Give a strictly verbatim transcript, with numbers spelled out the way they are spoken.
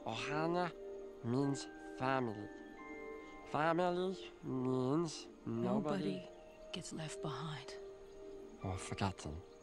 Ohana means family. Family means nobody, Nobody gets left behind. or forgotten.